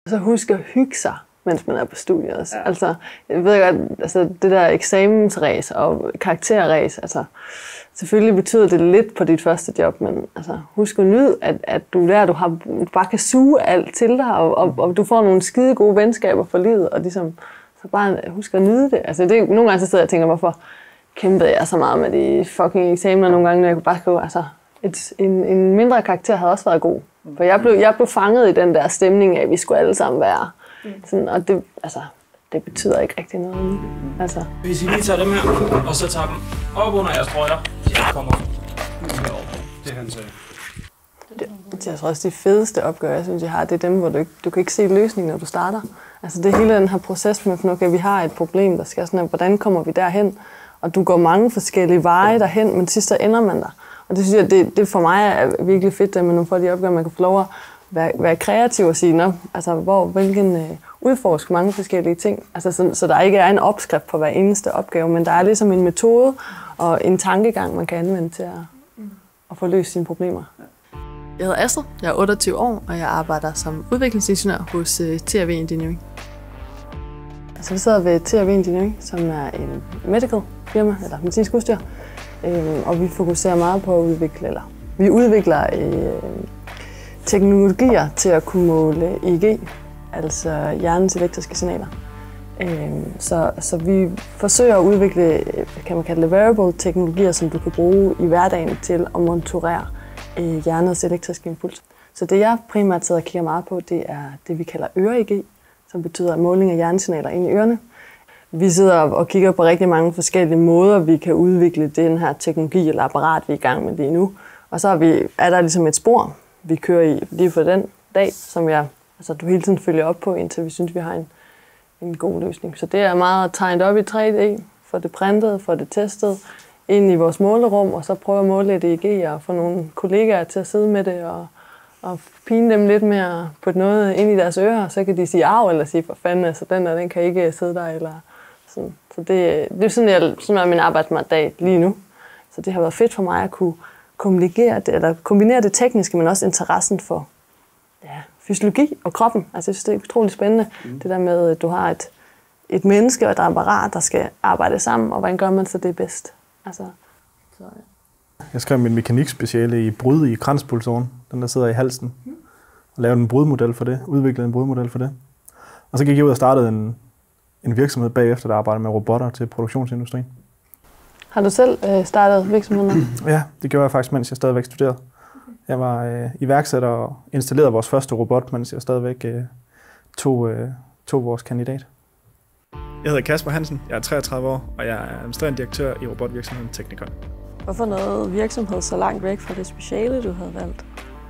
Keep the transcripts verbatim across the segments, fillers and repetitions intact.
Så husk at hygge sig, mens man er på studiet også. Ja. Altså, jeg ved godt, altså, det der eksamensræs og karakterræs, altså, selvfølgelig betyder det lidt på dit første job, men altså, husk at nyde, at, at du der, du, har, du bare kan suge alt til dig, og, og, og du får nogle skide gode venskaber for livet, og ligesom, så bare husk at nyde det. Altså, det er nogle gange så sidder jeg og tænker, hvorfor kæmpede jeg så meget med de fucking eksamener nogle gange, når jeg kunne bare skrive, altså, et, en, en mindre karakter havde også været god. For jeg blev, jeg blev fanget i den der stemning af, at vi skulle alle sammen være sådan, og det, altså, det betyder ikke rigtig noget. Altså. Hvis I lige tager dem her, og så tager dem op under jeres trøjer, så kommer det han sagde. Det, det er altså også de fedeste opgaver, jeg synes, jeg har. Det er dem, hvor du ikke, du kan ikke se løsningen, når du starter. Altså det er hele den her proces med, at okay, vi har et problem, der skal sådan her, hvordan kommer vi derhen? Og du går mange forskellige veje derhen, men sidst så ender man der. Og det synes jeg, det, det for mig er virkelig fedt, at man nogle får de opgaver, man kan få lov at være, være kreativ og sige, nå, altså hvor, hvilken øh, udforske mange forskellige ting. Altså, så, så der ikke er en opskrift på hver eneste opgave, men der er ligesom en metode og en tankegang, man kan anvende til at, at få løst sine problemer. Jeg hedder Astrid, jeg er otteogtyve år, og jeg arbejder som udviklingsingeniør hos uh, T R V Engineering. Altså, vi sidder ved T R V Engineering, som er en medical firma, eller medicinsk udstyr, øh, og vi fokuserer meget på at udvikle, eller vi udvikler øh, teknologier til at kunne måle E E G, altså hjernens elektriske signaler. Så, så vi forsøger at udvikle, kan man kalde det, wearable teknologier, som du kan bruge i hverdagen til at monitorere hjernens elektriske impuls. Så det jeg primært sidder og kigger meget på, det er det vi kalder øre-E G, som betyder måling af hjernesignaler ind i ørerne. Vi sidder og kigger på rigtig mange forskellige måder, vi kan udvikle den her teknologi eller apparat, vi er i gang med lige nu. Og så er, vi, er der ligesom et spor, vi kører i lige for den dag, som jeg, altså, du hele tiden følger op på, indtil vi synes, vi har en, en god løsning. Så det er meget tegnet op i tre D, få det printet, få det testet, ind i vores målerum, og så prøve at måle et E E G og få nogle kollegaer til at sidde med det og, og pine dem lidt med at putte noget ind i deres ører, så kan de sige arv eller sige, for fanden, altså den der, den kan ikke sidde der. Eller sådan. Så det, det er sådan, jeg, sådan er min arbejdsdag lige nu. Så det har været fedt for mig at kunne kombinere det, eller kombinere det tekniske, men også interessen for ja, fysiologi og kroppen. Altså jeg synes, det er utroligt spændende, mm. det der med, at du har et, et menneske og et apparat, der skal arbejde sammen, og hvordan gør man så det bedst? Altså, så, ja. Jeg skrev min mekanikspeciale i brud i kranspulsoren, den der sidder i halsen, mm. og lavede en brudmodel for det, udviklede en brudmodel for det. Og så gik jeg ud og startede en, en virksomhed bagefter, der arbejdede med robotter til produktionsindustrien. Har du selv øh, startet virksomheden? Ja, det gjorde jeg faktisk, mens jeg stadigvæk studerede. Jeg var øh, iværksætter og installerede vores første robot, mens jeg stadigvæk øh, tog, øh, tog vores kandidat. Jeg hedder Kasper Hansen, jeg er treogtredive år, og jeg er administrerende direktør i robotvirksomheden Teknikon. Hvorfor noget virksomhed så langt væk fra det speciale, du havde valgt?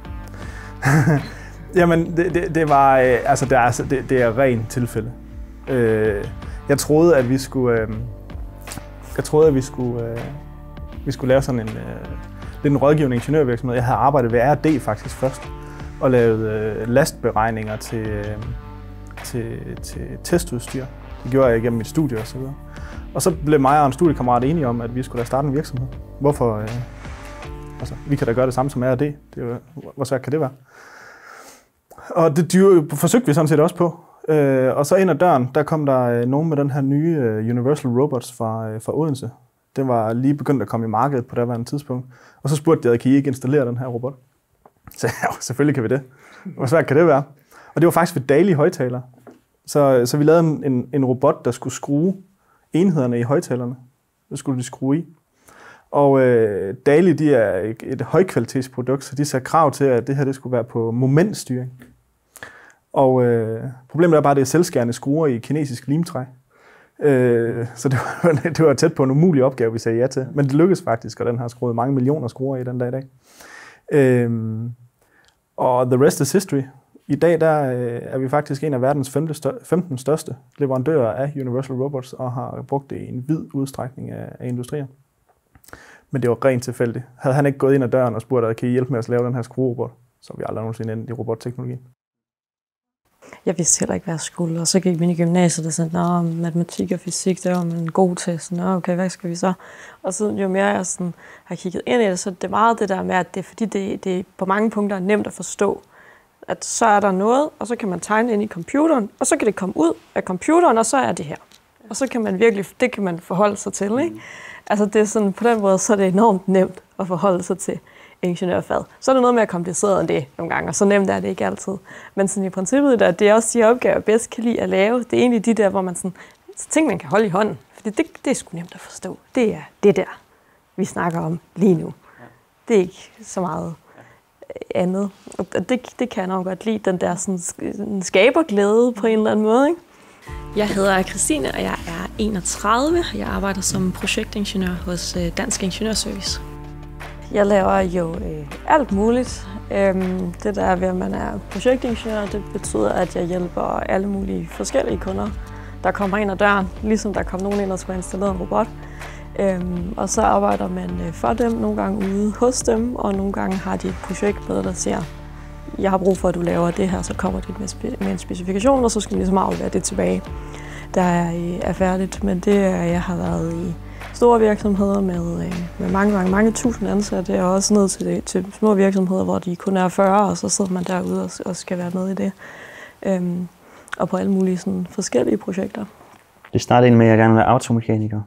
Jamen, det, det, det var, øh, altså, det er, altså, det, det er ren tilfælde. Øh, jeg troede, at vi skulle, øh, jeg troede, at vi skulle, øh, vi skulle lave sådan en, øh, lidt en rådgivende ingeniørvirksomhed. Jeg havde arbejdet ved R og D faktisk først, og lavet øh, lastberegninger til, øh, til, til testudstyr. Det gjorde jeg igennem mit studie og så videre. Og så blev mig og en studiekammerat enige om, at vi skulle da starte en virksomhed. Hvorfor? Øh, altså, vi kan da gøre det samme som R og D. Det er jo, hvor svært kan det være? Og det dyr, forsøgte vi sådan set også på. Øh, og så ind ad døren, der kom der øh, nogen med den her nye øh, Universal Robots fra, øh, fra Odense. Den var lige begyndt at komme i markedet på det tidspunkt. tidspunkt. Og så spurgte jeg, kan I ikke installere den her robot? Så ja, selvfølgelig kan vi det. Hvor svært kan det være? Og det var faktisk ved Daly højtaler. Så, så vi lavede en, en robot, der skulle skrue enhederne i højtalerne. Det skulle de skrue i. Og øh, Daly, de er et, et højkvalitetsprodukt, så de satte krav til, at det her det skulle være på momentstyring. Og øh, problemet er bare, at det er selvskærende skruer i kinesisk limtræ. Øh, så det var, det var tæt på en umulig opgave, vi sagde ja til. Men det lykkedes faktisk, og den har skruet mange millioner skruer i den dag i dag. Øh, og the rest is history. I dag der, øh, er vi faktisk en af verdens femten største leverandører af Universal Robots, og har brugt det i en vid udstrækning af, af industrier. Men det var rent tilfældigt. Havde han ikke gået ind ad døren og spurgt, kan I hjælpe med at lave den her skruerobot, så vi aldrig nogensinde endt i robotteknologien. Jeg vidste heller ikke, hvad jeg skulle, og så gik vi ind i gymnasiet og sagde, nå, matematik og fysik, det var man god til, så nå, okay, hvad skal vi så? Og så jo mere jeg sådan, har kigget ind i det, så det er meget det der med, at det er fordi, det, det på mange punkter er nemt at forstå. at så er der noget, og så kan man tegne ind i computeren, og så kan det komme ud af computeren, og så er det her. Og så kan man virkelig, det kan man forholde sig til, ikke? Altså det er sådan, på den måde, så er det enormt nemt at forholde sig til ingeniørfag. Så er det noget mere kompliceret end det nogle gange, og så nemt er det ikke altid. Men sådan i princippet, der, det er også de opgaver, jeg bedst kan lide at lave. Det er egentlig de der, hvor man sådan, ting, man kan holde i hånden. Fordi det, det er sgu nemt at forstå. Det er det der, vi snakker om lige nu. Det er ikke så meget andet. Og det, det kan jeg nok godt lide, den der sådan, skaberglæde på en eller anden måde, ikke? Jeg hedder Christine, og jeg er enogtredive. Jeg arbejder som projektingeniør hos Dansk Ingeniørservice. Jeg laver jo øh, alt muligt. Øhm, det der ved, at man er projektingeniør, det betyder, at jeg hjælper alle mulige forskellige kunder, der kommer ind ad døren, ligesom der kommer nogen ind og skal installere en robot. Øhm, og så arbejder man for dem, nogle gange ude hos dem, og nogle gange har de et projekt med, der siger, jeg har brug for, at du laver det her, så kommer det med, spe- med en specifikation, og så skal vi ligesom aflevere det tilbage, der er, er færdigt. Men det er, jeg har været i store virksomheder med, med mange, mange, mange tusind ansatte, og også ned til, til små virksomheder, hvor de kun er fyrre, og så sidder man derude og, og skal være med i det. Øhm, og på alle mulige sådan, forskellige projekter. Det startede egentlig med, at jeg gerne ville være automekaniker.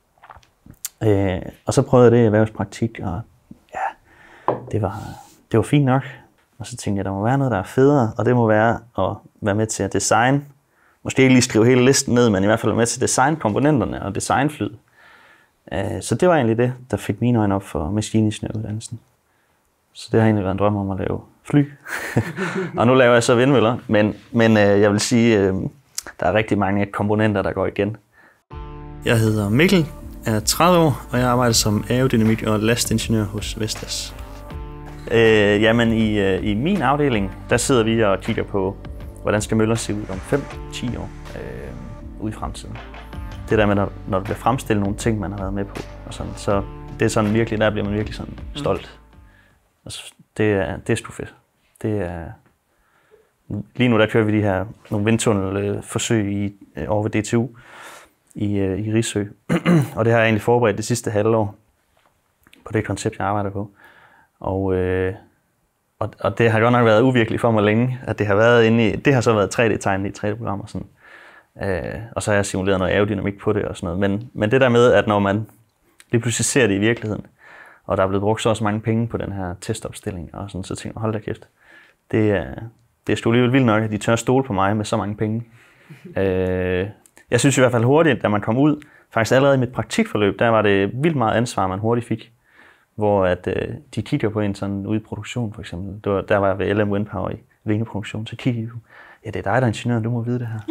Øh, og så prøvede jeg det i erhvervspraktik, og ja, det var, det var fint nok. Og så tænkte jeg, der må være noget, der er federe, og det må være at være med til at designe. Måske ikke lige skrive hele listen ned, men i hvert fald være med til at designe komponenterne og designflyet. Så det var egentlig det, der fik mine øjne op for maskiningeniøruddannelsen. Så det har egentlig været en drøm om at lave fly. Og nu laver jeg så vindmøller, men, men jeg vil sige, der er rigtig mange komponenter, der går igen. Jeg hedder Mikkel, er tredive år, og jeg arbejder som aerodynamik- og lastingeniør hos Vestas. Øh, jamen i, i min afdeling, der sidder vi og kigger på, hvordan skal møller se ud om fem til ti år øh, ude i fremtiden. Det der med, når, når der bliver fremstillet nogle ting, man har været med på, og sådan, så det er sådan virkelig, der bliver man virkelig sådan stolt. Altså, det er, det er sgu fedt. Det er, lige nu der kører vi de her nogle vindtunnelforsøg i, over ved D T U i, i Risø, og det har jeg egentlig forberedt det sidste halvår på det koncept, jeg arbejder på. Og, øh, og, og det har godt nok været uvirkeligt for mig længe, at det har været inde i, det har så været tre D-tegnet i tre D-programmer sådan. Øh, og så har jeg simuleret noget aerodynamik på det og sådan noget. Men, men det der med, at når man lige pludselig ser det i virkeligheden, og der er blevet brugt så også mange penge på den her testopstilling, og sådan, så tænker jeg, hold da kæft, det er, det er sgu alligevel vildt nok, at de tør stole på mig med så mange penge. øh, jeg synes i hvert fald hurtigt, da man kom ud, faktisk allerede i mit praktikforløb, der var det vildt meget ansvar, man hurtigt fik. Hvor at, øh, de kigger på en sådan ude i produktion for eksempel. Der var, der var jeg ved L M Wind Power i vingeproduktion, så kigger de jo, ja det er dig, der er ingeniør, du må vide det her.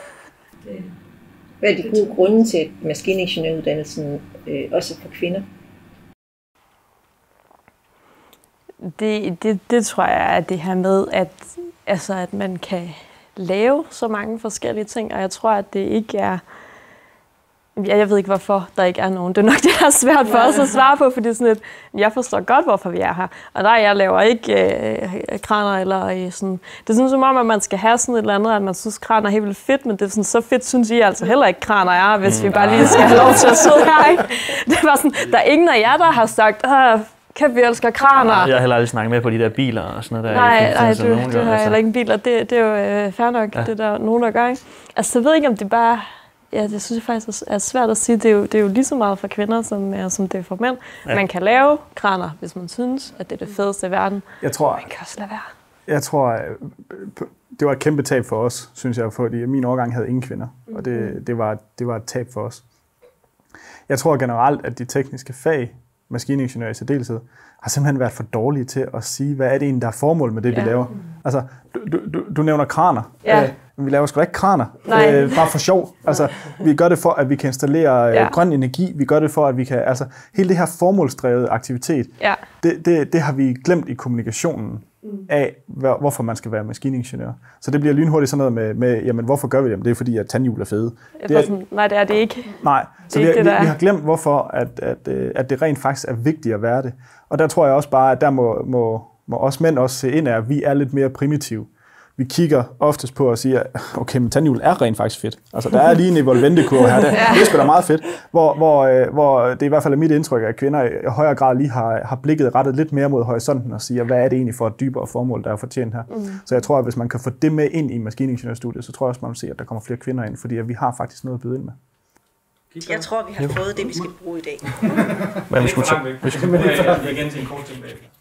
Hvad er de gode grunde til, at maskiningeniøruddannelsen øh, også for kvinder? Det, det, det tror jeg er det her med, at, altså, at man kan lave så mange forskellige ting, og jeg tror, at det ikke er... Jeg ved ikke, hvorfor der ikke er nogen. Det er nok det, der er svært for os at svare på, fordi sådan et, jeg forstår godt, hvorfor vi er her. Og der jeg laver ikke øh, kraner eller øh, sådan. Det er sådan som om, at man skal have sådan et eller andet, at man synes, kraner er helt vildt fedt, men det er sådan, så fedt synes I altså heller ikke, kraner er, hvis vi bare lige skal have lov til at sidde her. Ikke? Det var sådan, der er ingen af jer, der har sagt, kan vi elsker kraner. Jeg har heller aldrig snakket med på de der biler og sådan noget der. Nej, nej, du, du har heller ikke biler. Det, det er jo øh, fair nok, ja. Det der nogen, der gør. Ikke? Altså, jeg ved ikke, om det bare... Ja, det synes jeg faktisk er svært at sige. Det er jo, det er jo lige så meget for kvinder, som, er, som det er for mænd. Ja. Man kan lave kraner, hvis man synes, at det er det fedeste i verden. Jeg tror, man kan også lade være. Jeg tror, det var et kæmpe tab for os, synes jeg, fordi min årgang havde ingen kvinder. Mm-hmm. Og det, det, var, det var et tab for os. Jeg tror generelt, at de tekniske fag, maskiningeniører i særdeleshed, har simpelthen været for dårlige til at sige, hvad er det egentlig, der er formål med det, ja. Vi laver. Altså, du, du, du nævner kraner. Ja. Men vi laver sgu da ikke kraner, øh, bare for sjov. Altså, vi gør det for, at vi kan installere øh, ja. grøn energi. Vi gør det for, at vi kan... Altså, hele det her formålsdrevet aktivitet, ja. det, det, det har vi glemt i kommunikationen af, hvor, hvorfor man skal være maskiningeniør. Så det bliver lynhurtigt sådan noget med, med jamen, hvorfor gør vi det? Det er fordi, at tandhjul er fede. Det er, sådan, nej, det er det ikke. Nej, så vi, det, vi, vi har glemt, hvorfor at, at, at det rent faktisk er vigtigt at være det. Og der tror jeg også bare, at der må, må, må os mænd også se ind af, at vi er lidt mere primitive. vi kigger oftest på og siger, okay, men tandhjul er rent faktisk fedt. Altså, der er lige en evolventekurve her, det, det er sgu da meget fedt. Hvor, hvor, øh, hvor det er i hvert fald mit indtryk, at kvinder i højere grad lige har, har blikket rettet lidt mere mod horisonten og siger, hvad er det egentlig for et dybere formål, der er fortjent her. Mm. Så jeg tror, at hvis man kan få det med ind i maskiningeniørstudiet, så tror jeg også, man vil se, at der kommer flere kvinder ind, fordi vi har faktisk noget at byde ind med. Jeg tror, vi har fået det, vi skal bruge i dag. Hvad vi skulle tage? Vi skal igen til en kort ting bagefter.